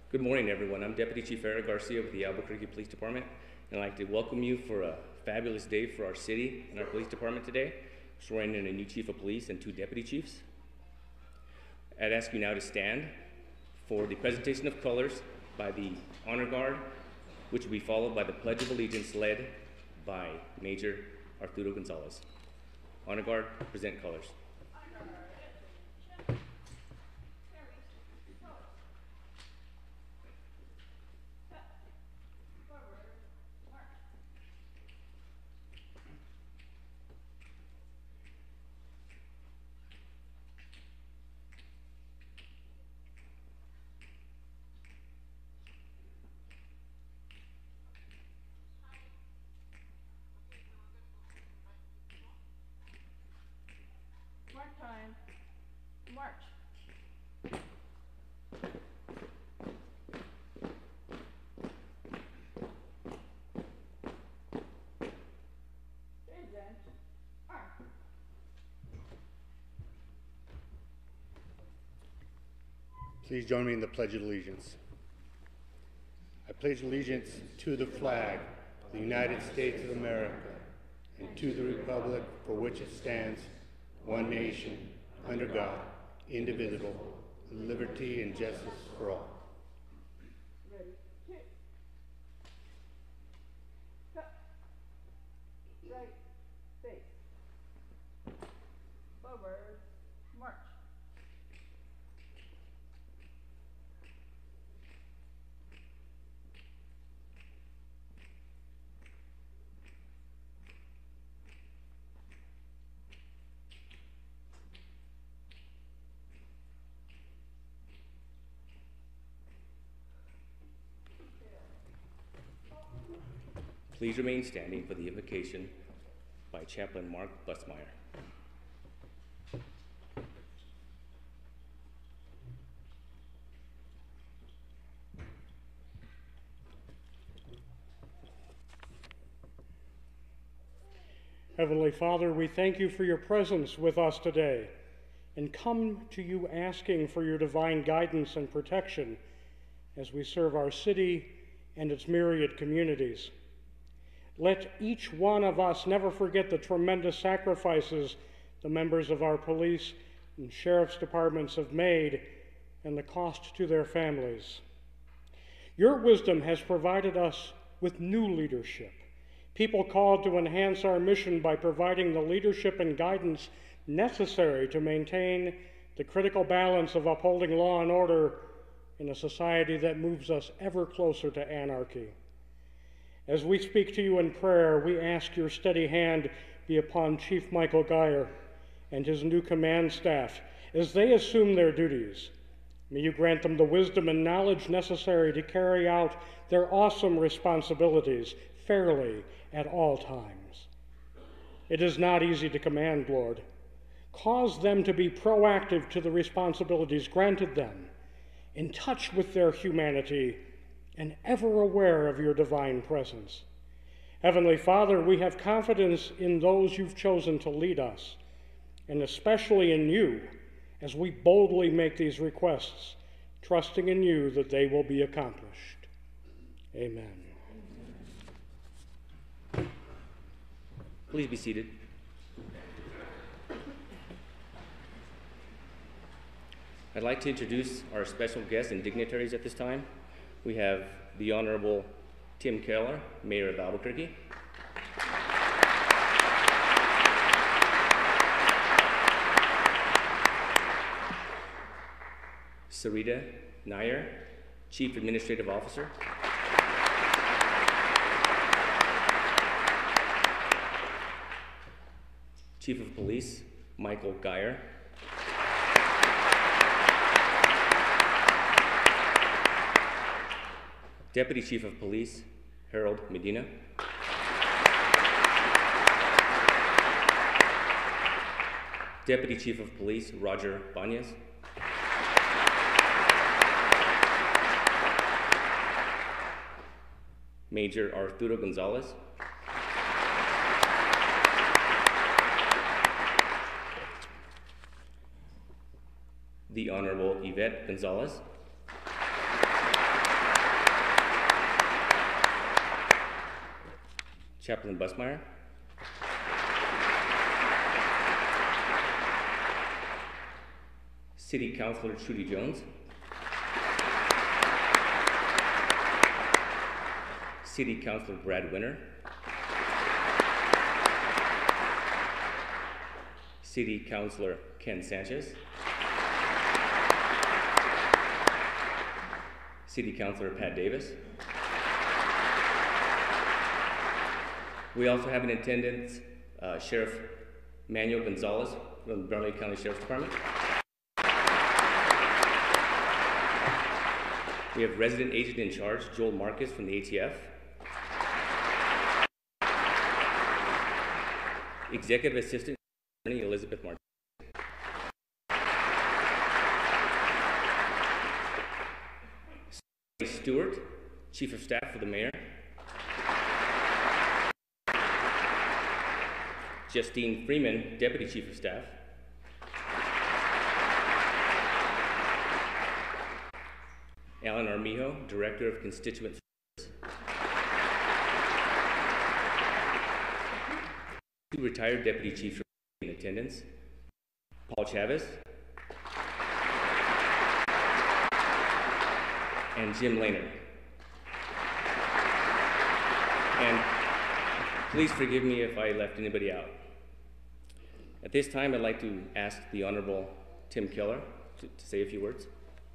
Good morning, everyone. I'm Deputy Chief Eric Garcia with the Albuquerque Police Department, and I'd like to welcome you for a fabulous day for our city and our police department today, swearing in a new chief of police and 2 deputy chiefs. I'd ask you now to stand for the presentation of colors by the Honor Guard, which will be followed by the Pledge of Allegiance led by Major Arturo Gonzalez. Honor Guard, present colors. Time. March. Present. Arm. Please join me in the Pledge of Allegiance. I pledge allegiance to the flag of the United States of America and to the republic for which it stands, one nation, under God, indivisible, with liberty and justice for all. Ready. Cut. Right. Face. Forward. March. Please remain standing for the invocation by Chaplain Mark Busmeyer. Heavenly Father, we thank you for your presence with us today and come to you asking for your divine guidance and protection as we serve our city and its myriad communities. Let each one of us never forget the tremendous sacrifices the members of our police and sheriff's departments have made and the cost to their families. Your wisdom has provided us with new leadership, people called to enhance our mission by providing the leadership and guidance necessary to maintain the critical balance of upholding law and order in a society that moves us ever closer to anarchy. As we speak to you in prayer, we ask your steady hand be upon Chief Michael Geyer and his new command staff as they assume their duties. May you grant them the wisdom and knowledge necessary to carry out their awesome responsibilities fairly at all times. It is not easy to command, Lord. Cause them to be proactive to the responsibilities granted them, in touch with their humanity, and ever aware of your divine presence. Heavenly Father, we have confidence in those you've chosen to lead us, and especially in you, as we boldly make these requests, trusting in you that they will be accomplished. Amen. Please be seated. I'd like to introduce our special guests and dignitaries at this time. We have the Honorable Tim Keller, Mayor of Albuquerque. Sarita Nair, Chief Administrative Officer. Chief of Police, Michael Geyer. Deputy Chief of Police, Harold Medina. Deputy Chief of Police, Roger Banez. Major Arturo Gonzalez. The Honorable Yvette Gonzalez. Chaplain Busmeyer, City Councilor Trudy Jones, City Councilor Brad Winter, City Councilor Ken Sanchez, City Councilor Pat Davis. We also have in attendance Sheriff Manuel Gonzalez from the Bernalillo County Sheriff's Department. We have resident agent in charge, Joel Marcus from the ATF. Executive Assistant Attorney Elizabeth Martin. Stewart, Chief of Staff for the Mayor. Justine Freeman, Deputy Chief of Staff. Alan Armijo, Director of Constituent Services. Two retired Deputy Chiefs in attendance. Paul Chavez and Jim Lehner. And please forgive me if I left anybody out. At this time, I'd like to ask the Honorable Tim Keller to say a few words.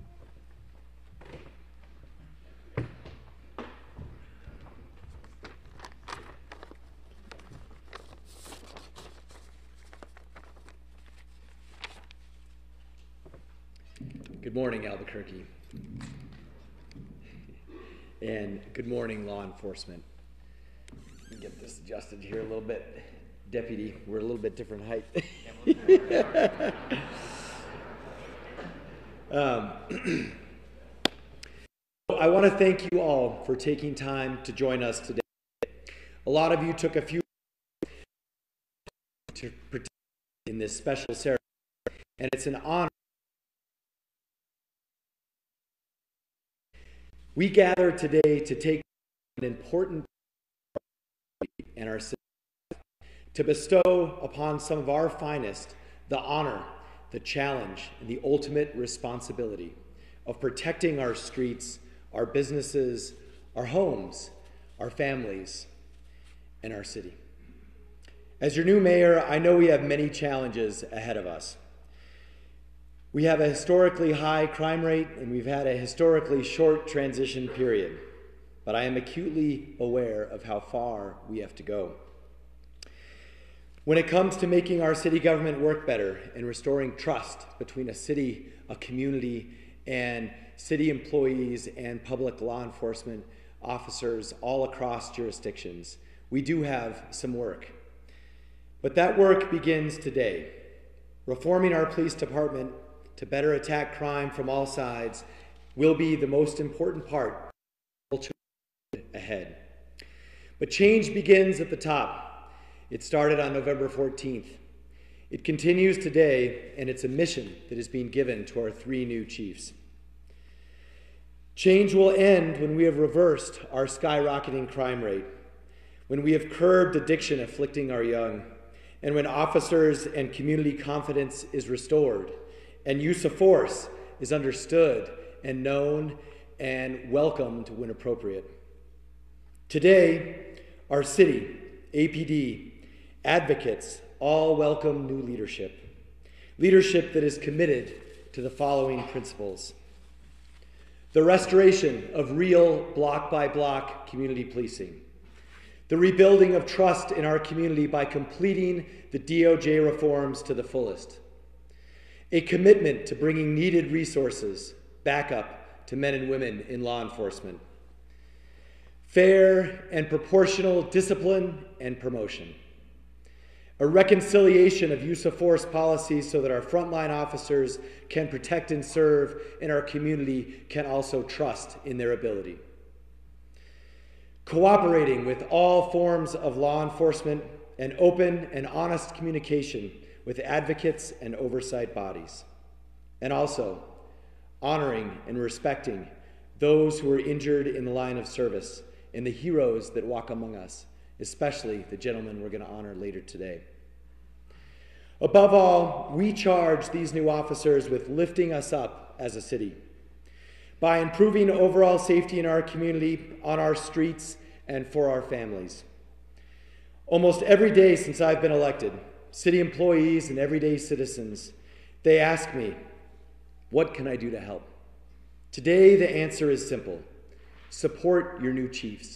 Good morning, Albuquerque. And good morning, law enforcement. Let me get this adjusted here a little bit. Deputy, we're a little bit different height. I want to thank you all for taking time to join us today. A lot of you took a few to participate in this special ceremony, and it's an honor. We gather today to take an important in our city, to bestow upon some of our finest the honor, the challenge, and the ultimate responsibility of protecting our streets, our businesses, our homes, our families, and our city. As your new mayor, I know we have many challenges ahead of us. We have a historically high crime rate, and we've had a historically short transition period, but I am acutely aware of how far we have to go. When it comes to making our city government work better and restoring trust between a city, a community, and city employees and public law enforcement officers all across jurisdictions, we do have some work. But that work begins today. Reforming our police department to better attack crime from all sides will be the most important part ahead. But change begins at the top. It started on November 14th. It continues today, and it's a mission that is being given to our 3 new chiefs. Change will end when we have reversed our skyrocketing crime rate, when we have curbed addiction afflicting our young, and when officers and community confidence is restored, and use of force is understood and known and welcomed when appropriate. Today, our city, APD, advocates all welcome new leadership. Leadership that is committed to the following principles: the restoration of real block-by-block community policing, the rebuilding of trust in our community by completing the DOJ reforms to the fullest, a commitment to bringing needed resources back up to men and women in law enforcement, fair and proportional discipline and promotion, a reconciliation of use of force policies so that our frontline officers can protect and serve and our community can also trust in their ability, cooperating with all forms of law enforcement and open and honest communication with advocates and oversight bodies, and also honoring and respecting those who are injured in the line of service and the heroes that walk among us especially the gentleman we're going to honor later today. Above all, we charge these new officers with lifting us up as a city by improving overall safety in our community, on our streets, and for our families. Almost every day since I've been elected, city employees and everyday citizens, they ask me, what can I do to help? Today, the answer is simple. Support your new chiefs.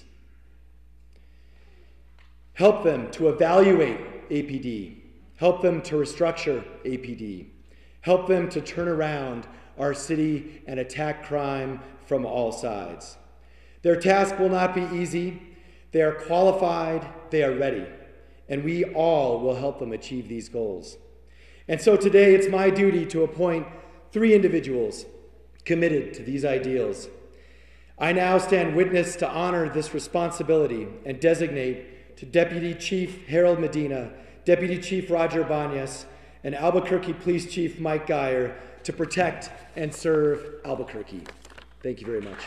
Help them to evaluate APD. Help them to restructure APD. Help them to turn around our city and attack crime from all sides. Their task will not be easy. They are qualified, they are ready, and we all will help them achieve these goals. And so today it's my duty to appoint 3 individuals committed to these ideals. I now stand witness to honor this responsibility and designate to Deputy Chief Harold Medina, Deputy Chief Roger Banyas, and Albuquerque Police Chief Mike Geyer to protect and serve Albuquerque. Thank you very much.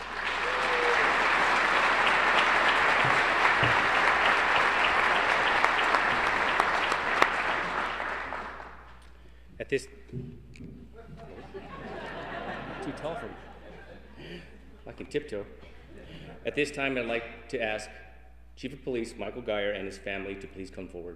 At this, too tall for me. I can tiptoe. At this time, I'd like to ask Chief of Police Michael Geyer and his family to please come forward.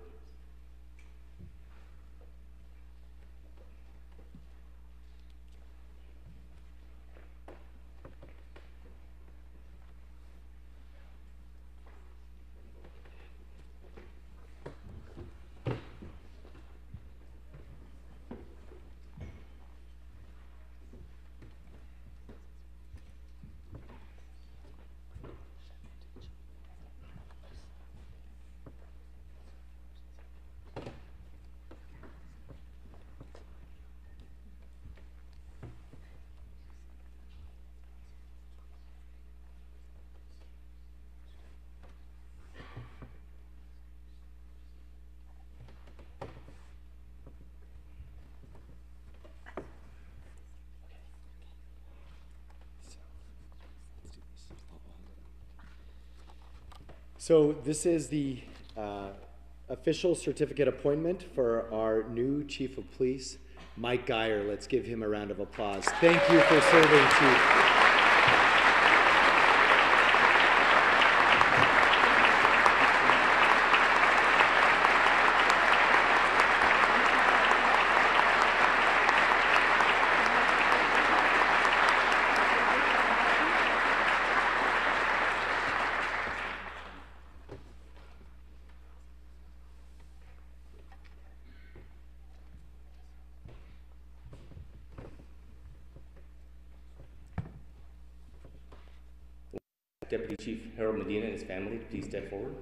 So this is the official certificate appointment for our new Chief of Police, Mike Geyer. Let's give him a round of applause. Thank you for serving, Chief. Deputy Chief Harold Medina and his family, please step forward.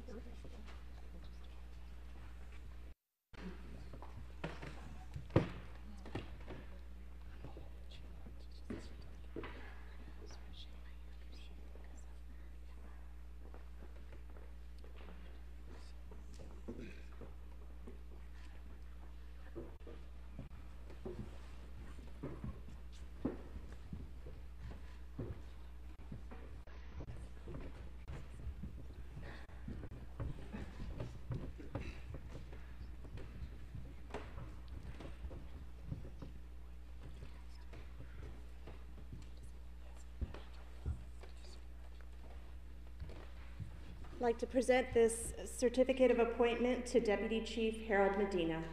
I'd like to present this certificate of appointment to Deputy Chief Harold Medina.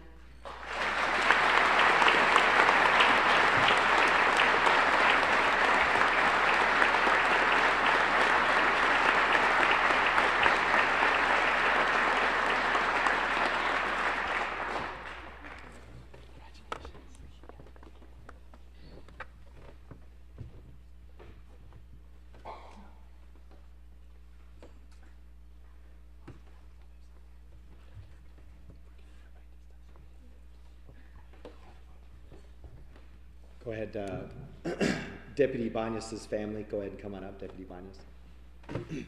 Go ahead, Deputy Banyas' family, go ahead and come on up, Deputy Banyas.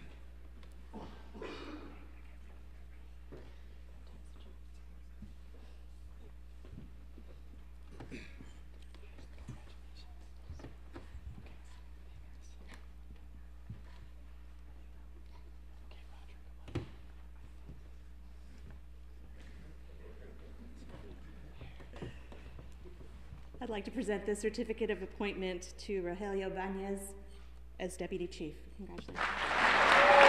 like to present the certificate of appointment to Rogelio Banez as Deputy Chief. Congratulations.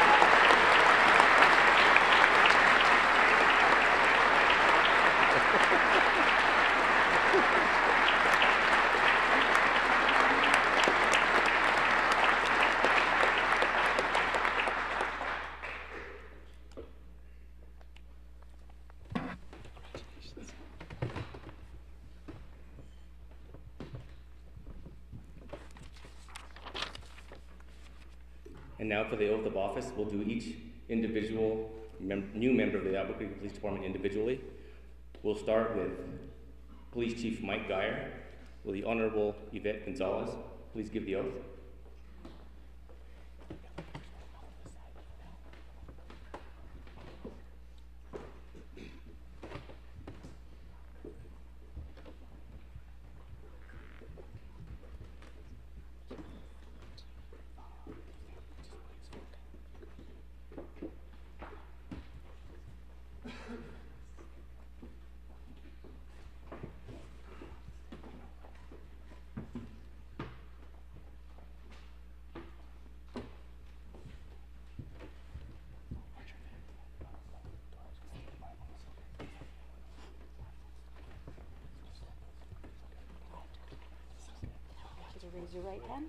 And now for the oath of office, we'll do each individual new member of the Albuquerque Police Department individually. We'll start with Police Chief Mike Geyer. Will the Honorable Yvette Gonzalez please give the oath? Raise your right hand.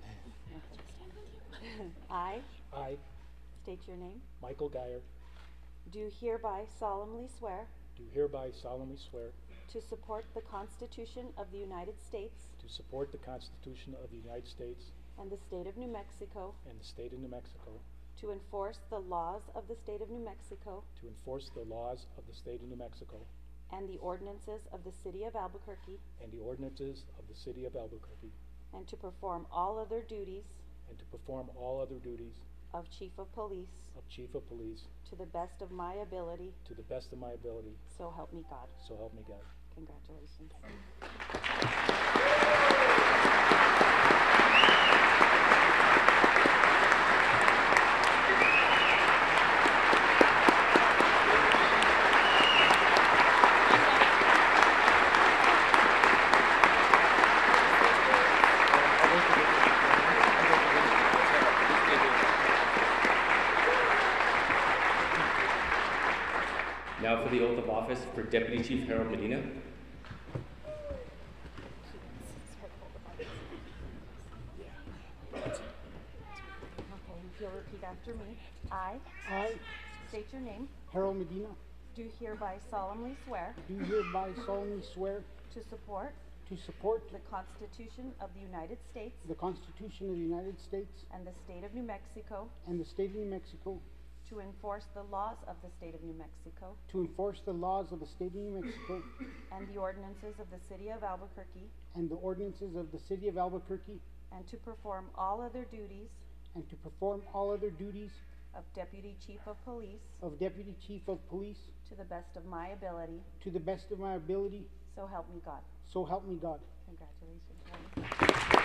I I, state your name. Michael Geyer, Do hereby solemnly swear do hereby solemnly swear to support the Constitution of the United States to support the Constitution of the United States and the state of New Mexico, and the state of New Mexico, to enforce the laws of the state of New Mexico to enforce the laws of the state of New Mexico and the ordinances of the city of Albuquerque, and the ordinances of the city of Albuquerque, and to perform all other duties and to perform all other duties of Chief of Police of Chief of Police to the best of my ability, to the best of my ability, so help me God. so help me God. Congratulations. Now for the oath of office for Deputy Chief Harold Medina. Okay, if you'll repeat after me. I I, state your name. Harold Medina, Do hereby solemnly swear do hereby solemnly swear to support to support the Constitution of the United States the Constitution of the United States and the state of New Mexico, and the state of New Mexico, to enforce the laws of the state of New Mexico to enforce the laws of the state of New Mexico and the ordinances of the city of Albuquerque, and the ordinances of the city of Albuquerque, and to perform all other duties and to perform all other duties of Deputy Chief of Police of Deputy Chief of Police to the best of my ability, to the best of my ability, so help me God. so help me God. Congratulations.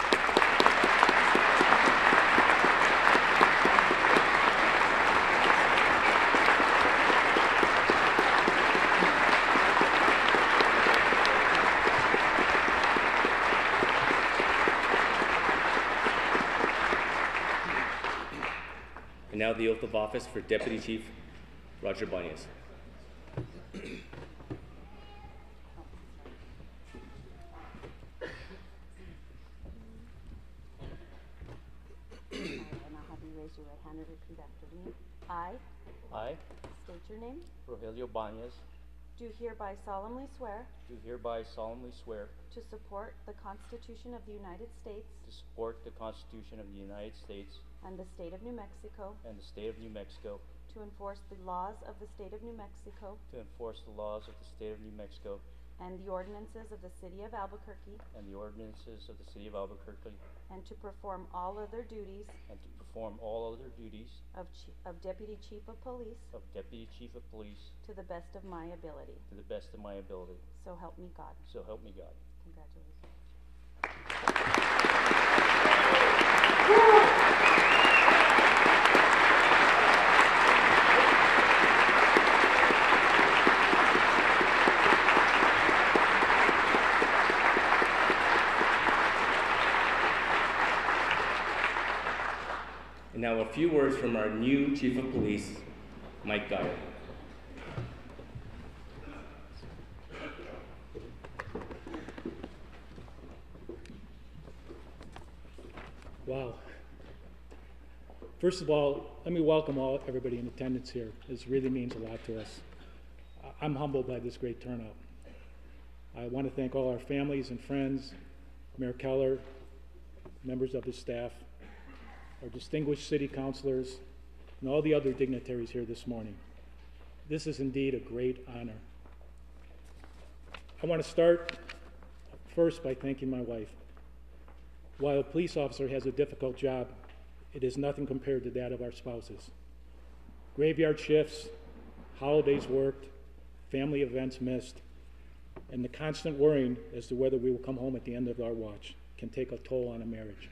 And now the oath of office for Deputy Chief Roger Banez. And I'll have you raise your right hand and repeat after me. I I, state your name. Rogelio Banez, Do hereby solemnly swear do hereby solemnly swear to support the Constitution of the United States to support the Constitution of the United States and the state of New Mexico, and the state of New Mexico, to enforce the laws of the state of New Mexico to enforce the laws of the state of New Mexico and the ordinances of the city of Albuquerque, and the ordinances of the city of Albuquerque, and to perform all other duties and to perform all other duties of Deputy Chief of Police of Deputy Chief of Police to the best of my ability. to the best of my ability. So help me God. So help me God. Congratulations. And now a few words from our new Chief of Police, Mike Geyer. Wow. First of all, let me welcome everybody in attendance here. This really means a lot to us. I'm humbled by this great turnout. I want to thank all our families and friends, Mayor Keller, members of his staff, our distinguished city councilors, and all the other dignitaries here this morning. This is indeed a great honor. I want to start first by thanking my wife. While a police officer has a difficult job, it is nothing compared to that of our spouses. Graveyard shifts, holidays worked, family events missed, and the constant worrying as to whether we will come home at the end of our watch can take a toll on a marriage.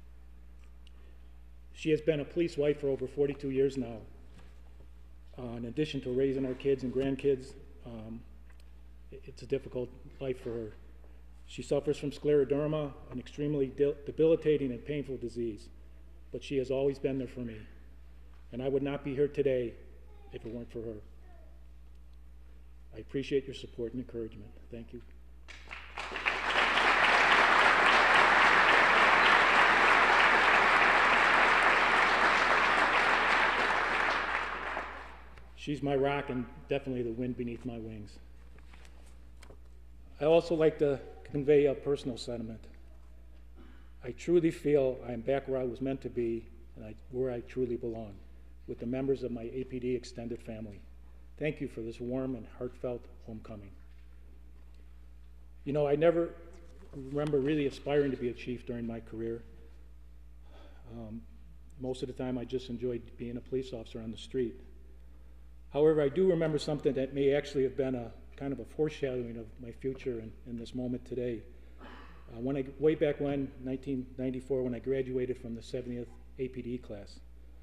She has been a police wife for over 42 years now. In addition to raising our kids and grandkids, it's a difficult life for her. She suffers from scleroderma, an extremely debilitating and painful disease, but she has always been there for me, and I would not be here today if it weren't for her. I appreciate your support and encouragement. Thank you. She's my rock and definitely the wind beneath my wings. I also like to convey a personal sentiment. I truly feel I am back where I was meant to be and where I truly belong, with the members of my APD extended family. Thank you for this warm and heartfelt homecoming. You know, I never remember really aspiring to be a chief during my career. Most of the time I just enjoyed being a police officer on the street. However, I do remember something that may actually have been a kind of a foreshadowing of my future in this moment today. Way back when, 1994, when I graduated from the 70th APD class.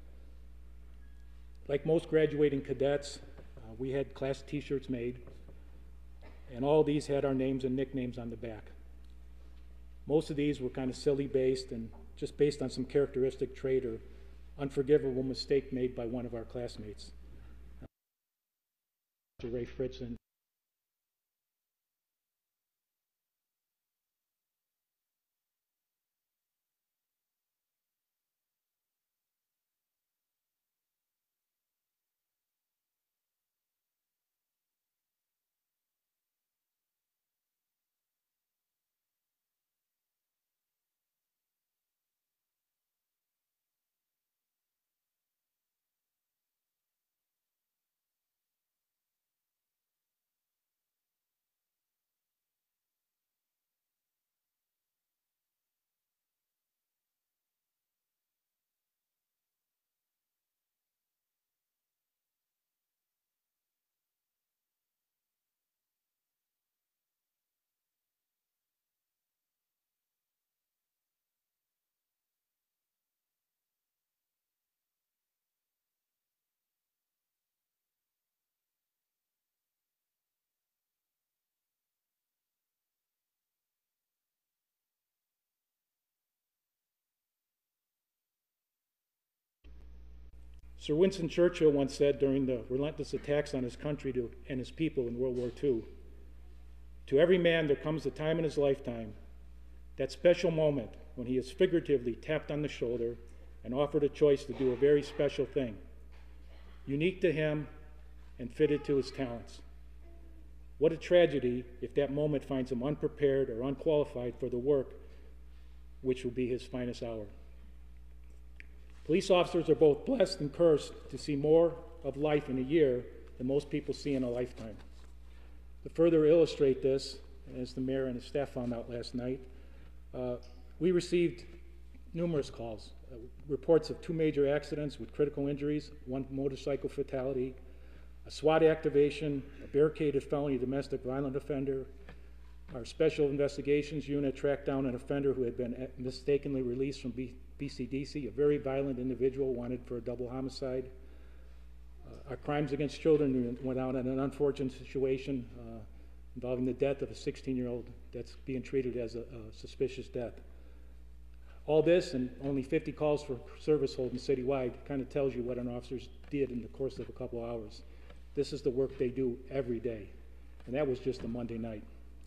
Like most graduating cadets, we had class t-shirts made, and all these had our names and nicknames on the back. Most of these were kind of silly based and just based on some characteristic trait or unforgivable mistake made by one of our classmates. Ray Fritzen. Sir Winston Churchill once said during the relentless attacks on his country and his people in World War II, "To every man there comes a time in his lifetime, that special moment when he is figuratively tapped on the shoulder and offered a choice to do a very special thing, unique to him and fitted to his talents. What a tragedy if that moment finds him unprepared or unqualified for the work which will be his finest hour." Police officers are both blessed and cursed to see more of life in a year than most people see in a lifetime. To further illustrate this, as the mayor and his staff found out last night, we received numerous calls, reports of 2 major accidents with critical injuries, 1 motorcycle fatality, a SWAT activation, a barricaded felony domestic violent offender. Our special investigations unit tracked down an offender who had been mistakenly released from BCDC, a very violent individual wanted for a double homicide. Our crimes against children went out in an unfortunate situation involving the death of a 16-year-old that's being treated as a suspicious death. All this and only 50 calls for service holding citywide kind of tells you what our officers did in the course of a couple hours. This is the work they do every day, and that was just a Monday night.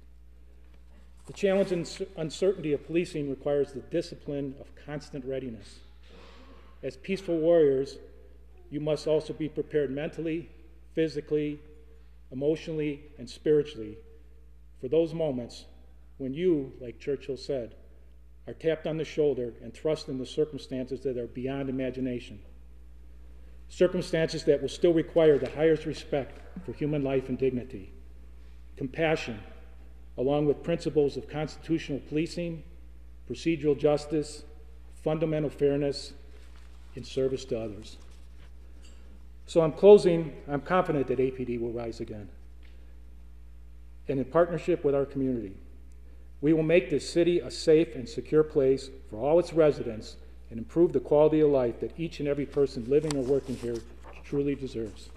The challenge and uncertainty of policing requires the discipline of constant readiness. As peaceful warriors, you must also be prepared mentally, physically, emotionally, and spiritually for those moments when you, like Churchill said, are tapped on the shoulder and thrust into circumstances that are beyond imagination. Circumstances that will still require the highest respect for human life and dignity, compassion, along with principles of constitutional policing, procedural justice, fundamental fairness, in service to others. So in closing, I'm confident that APD will rise again. And in partnership with our community, we will make this city a safe and secure place for all its residents and improve the quality of life that each and every person living or working here truly deserves.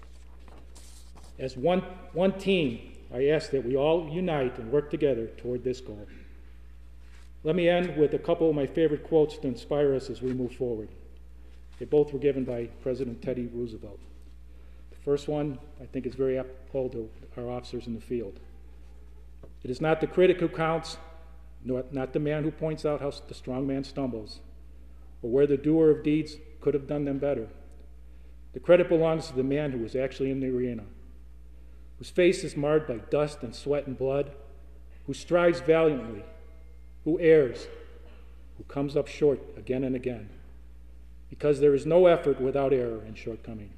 As one team, I ask that we all unite and work together toward this goal. Let me end with a couple of my favorite quotes to inspire us as we move forward. They both were given by President Teddy Roosevelt. The first one, I think, is very apropos to our officers in the field. It is not the critic who counts, not the man who points out how the strong man stumbles, or where the doer of deeds could have done them better. The credit belongs to the man who was actually in the arena, whose face is marred by dust and sweat and blood, who strives valiantly, who errs, who comes up short again and again, because there is no effort without error and shortcoming,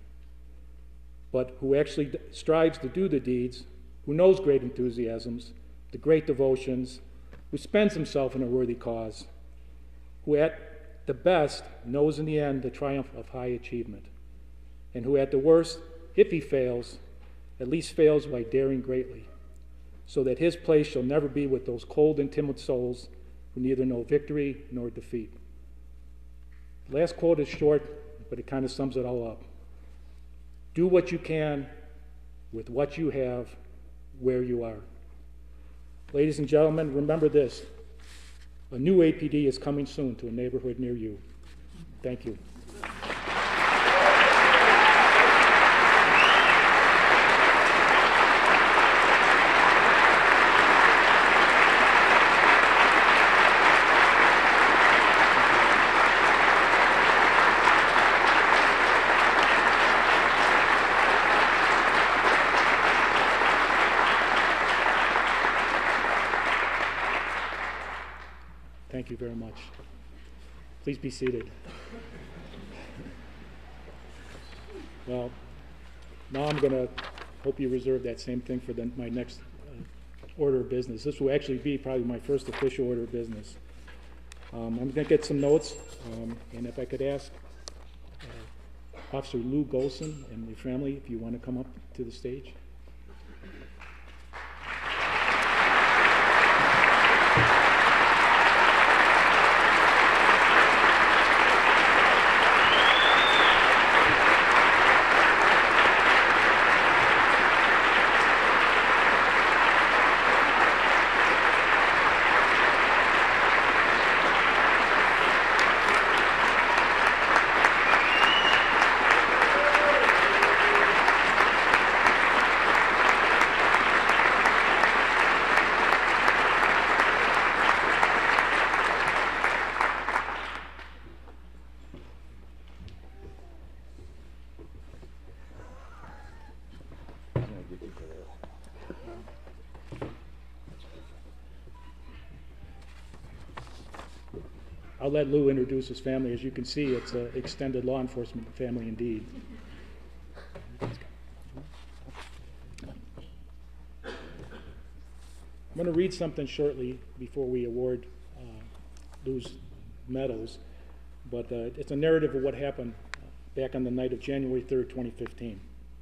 but who actually strives to do the deeds, who knows great enthusiasms, the great devotions, who spends himself in a worthy cause, who at the best knows in the end the triumph of high achievement, and who at the worst, if he fails, at least fails by daring greatly, so that his place shall never be with those cold and timid souls who neither know victory nor defeat. The last quote is short, but it kind of sums it all up. Do what you can with what you have where you are. Ladies and gentlemen, remember this. A new APD is coming soon to a neighborhood near you. Thank you. Thank you very much. Please be seated. Well, now I'm going to hope you reserve that same thing for my next order of business. This will actually be probably my first official order of business. I'm going to get some notes, and if I could ask Officer Lou Golson and your family if you want to come up to the stage. I'll let Lou introduce his family. As you can see, it's an extended law enforcement family indeed. I'm going to read something shortly before we award Lou's medals, but it's a narrative of what happened back on the night of January 3rd, 2015.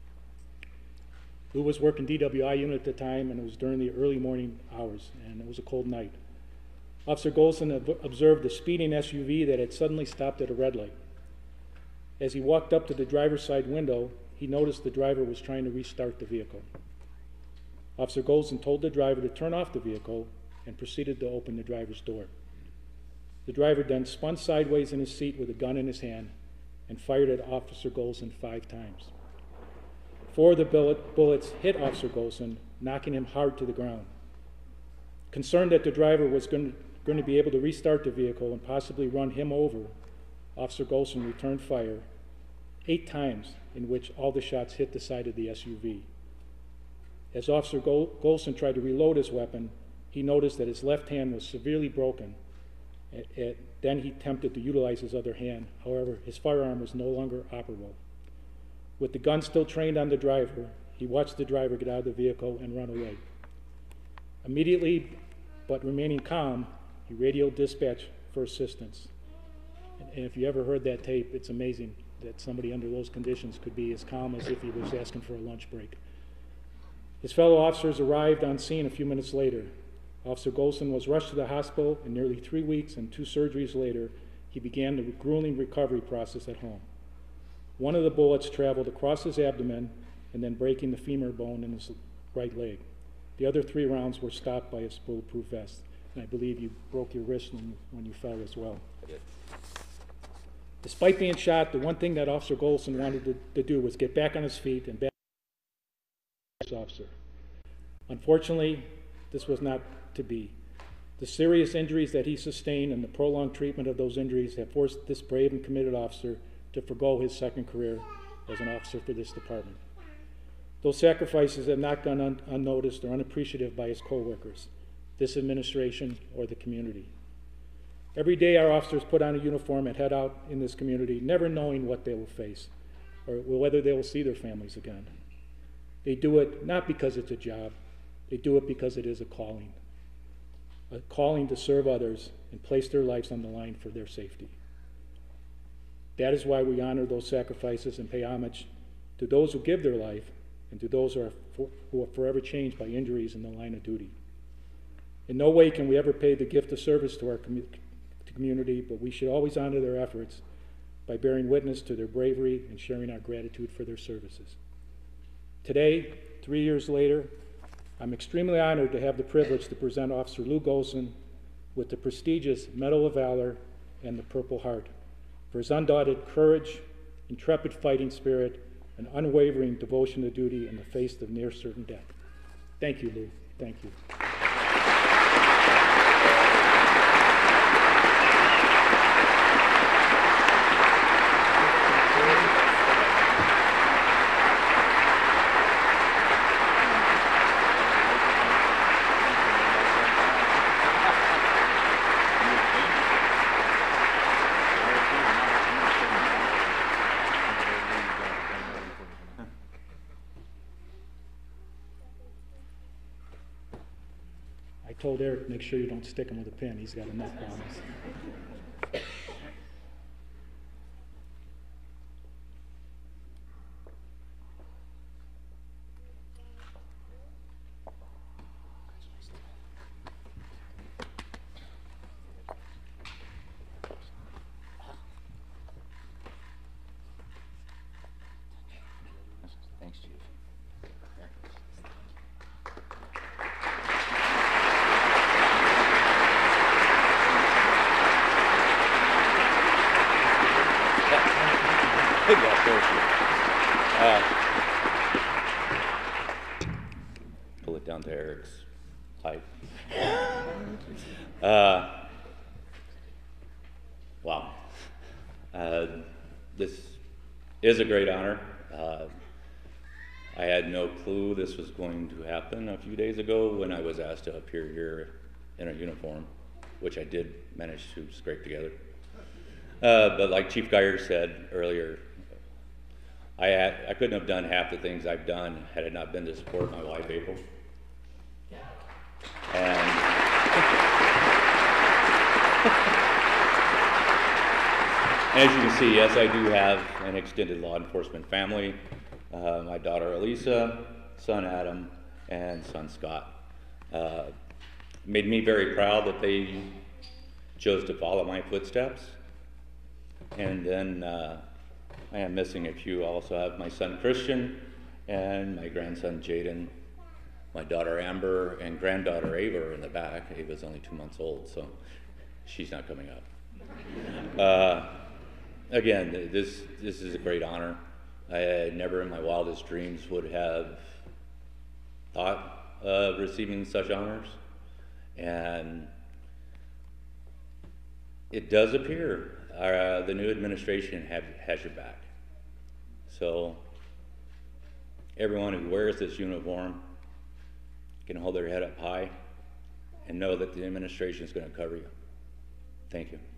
Lou was working DWI unit at the time, and it was during the early morning hours, and it was a cold night. Officer Golson observed a speeding SUV that had suddenly stopped at a red light. As he walked up to the driver's side window, he noticed the driver was trying to restart the vehicle. Officer Golson told the driver to turn off the vehicle and proceeded to open the driver's door. The driver then spun sideways in his seat with a gun in his hand and fired at Officer Golson 5 times. 4 of the bullets hit Officer Golson, knocking him hard to the ground. Concerned that the driver was going to be able to restart the vehicle and possibly run him over, Officer Golson returned fire 8 times, in which all the shots hit the side of the SUV. As Officer Golson tried to reload his weapon, he noticed that his left hand was severely broken. Then he attempted to utilize his other hand. However, his firearm was no longer operable. With the gun still trained on the driver, he watched the driver get out of the vehicle and run away. Immediately, but remaining calm, he radioed dispatch for assistance. And if you ever heard that tape, it's amazing that somebody under those conditions could be as calm as if he was asking for a lunch break. His fellow officers arrived on scene a few minutes later. Officer Golson was rushed to the hospital, and nearly 3 weeks and 2 surgeries later, he began the grueling recovery process at home. One of the bullets traveled across his abdomen and then breaking the femur bone in his right leg. The other 3 rounds were stopped by his bulletproof vest, and I believe you broke your wrist when you fell as well. I did. Despite being shot, the one thing that Officer Golson wanted to do was get back on his feet and back to the officer. Unfortunately, this was not to be. The serious injuries that he sustained and the prolonged treatment of those injuries have forced this brave and committed officer to forgo his second career as an officer for this department. Those sacrifices have not gone unnoticed or unappreciative by his co-workers, this administration, or the community. Every day our officers put on a uniform and head out in this community, never knowing what they will face or whether they will see their families again. They do it not because it's a job, they do it because it is a calling to serve others and place their lives on the line for their safety. That is why we honor those sacrifices and pay homage to those who give their life and to those who are forever changed by injuries in the line of duty. In no way can we ever pay the gift of service to our community, but we should always honor their efforts by bearing witness to their bravery and sharing our gratitude for their services. Today, 3 years later, I'm extremely honored to have the privilege to present Officer Lou Golson with the prestigious Medal of Valor and the Purple Heart for his undaunted courage, intrepid fighting spirit, and unwavering devotion to duty in the face of near certain death. Thank you, Lou. Thank you. I told Eric, make sure you don't stick him with a pin. He's got enough problems. Thanks, Chief. Yeah, pull it down to Eric's height. Wow. This is a great honor. I had no clue this was going to happen a few days ago when I was asked to appear here in a uniform, which I did manage to scrape together. But like Chief Geyer said earlier, I couldn't have done half the things I've done had it not been to support my wife, April. And as you can see, yes, I do have an extended law enforcement family. My daughter, Elisa, son, Adam, and son, Scott. Made me very proud that they chose to follow my footsteps. And then I am missing a few. I also have my son Christian and my grandson Jaden, my daughter Amber, and granddaughter Ava are in the back. Ava's only 2 months old, so she's not coming up. Again, this is a great honor. I never in my wildest dreams would have thought of receiving such honors. And it does appear the new administration has your back. So everyone who wears this uniform can hold their head up high and know that the administration is going to cover you. Thank you.